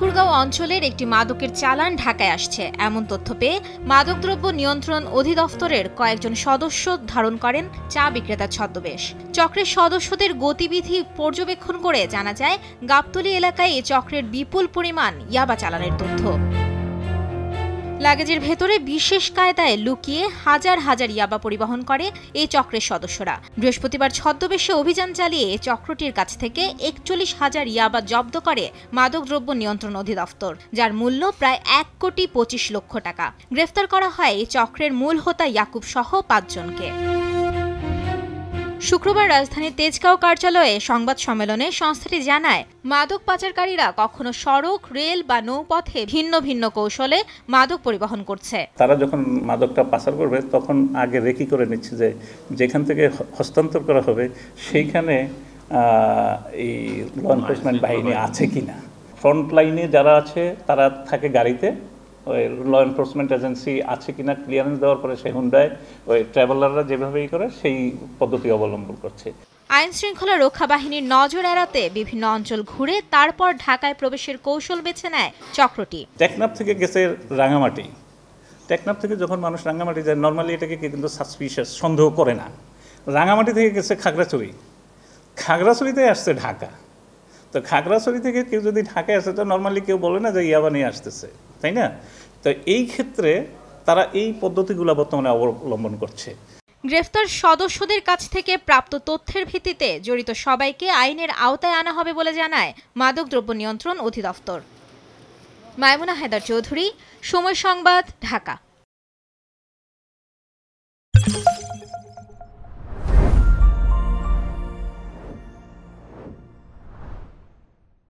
ঠাকুরগাঁও অঞ্চলের একটি মাদকের চালান ঢাকায় আসছে এমন তথ্য পেয়ে মাদকদ্রব্য নিয়ন্ত্রণ অধিদপ্তরের কয়েকজন সদস্য ধারণ করেন চা বিক্রেতার ছদ্মবেশ। চক্রের সদস্যদের গতিবিধি পর্যবেক্ষণ করে জানা যায় গাবতলী এলাকায় এই চক্রের বিপুল পরিমাণ ইয়াবা চালানের তথ্য। লাগেজের ভেতরে বিশেষ কায়দায় লুকিয়ে হাজার হাজার ইয়াবা পরিবহন করে এই চক্রের সদস্যরা। বৃহস্পতিবার ছদ্মবেশে অভিযান চালিয়ে চক্রটির কাছ থেকে ৪১,০০০ ইয়াবা জব্দ করে মাদকদ্রব্য নিয়ন্ত্রণ অধিদপ্তর, যার মূল্য প্রায় ১,২৫,০০,০০০ টাকা। গ্রেফতার করা হয় এই চক্রের মূল হোতা ইয়াকুব সহ ৫ জনকে। শুক্রবার রাজধানীর তেজগাঁও কার্যালয়ে সংবাদ সম্মেলনে সংস্থাটি জানায়, মাদক পাচারকারীরা কখনো সড়ক, রেল বা নৌপথে ভিন্ন ভিন্ন কৌশলে মাদক পরিবহন করছে। তারা যখন মাদকটা পাচার করবে তখন আগে রেকি করে নিচ্ছে যে যেখান থেকে হস্তান্তর করা হবে সেইখানে এই ল এনফোর্সমেন্ট বাহিনী আছে কিনা। ফ্রন্ট লাইনে যারা আছে তারা থাকে গাড়িতে, ওই ল এনফোর্সমেন্ট এজেন্সি আছে কিনা ক্লিয়ারেন্স দেওয়ার পরে সেই হুন্ডায় ওই ট্রাভেলাররা যেভাবেই করে সেই পদ্ধতি অবলম্বন করছে। আইন শৃঙ্খলা রক্ষা বাহিনীর নজর এড়াতে বিভিন্ন অঞ্চল ঘুরে তারপর ঢাকায় প্রবেশের কৌশল বেছে নেয় চক্রটি। টেকনাফ থেকে গেছে রাঙামাটি। টেকনাফ থেকে যখন মানুষ রাঙামাটি যায় নর্মালি এটাকে কিন্তু সাসপিশিয়াস সন্দেহ করে না। রাঙামাটি থেকে গেছে খাগড়াছড়ি, খাগড়াছড়িতে আসছে ঢাকা। তো খাগড়াছড়ি থেকে কেউ যদি ঢাকায় আসে তো নর্মালি কেউ বলে না যে ইয়াবা নিয়ে আসতেছে, তাই না? তো এই ক্ষেত্রে তারা এই পদ্ধতিগুলো বর্তমানে অবলম্বন করছে। গ্রেফতার সদস্যদের কাছ থেকে প্রাপ্ত তথ্যের ভিত্তিতে জড়িত সবাইকে আইনের আওতায় আনা হবে বলে জানায় মাদকদ্রব্য নিয়ন্ত্রণ অধিদপ্তর। মাইমুনা হায়দার চৌধুরী, সময় সংবাদ, ঢাকা।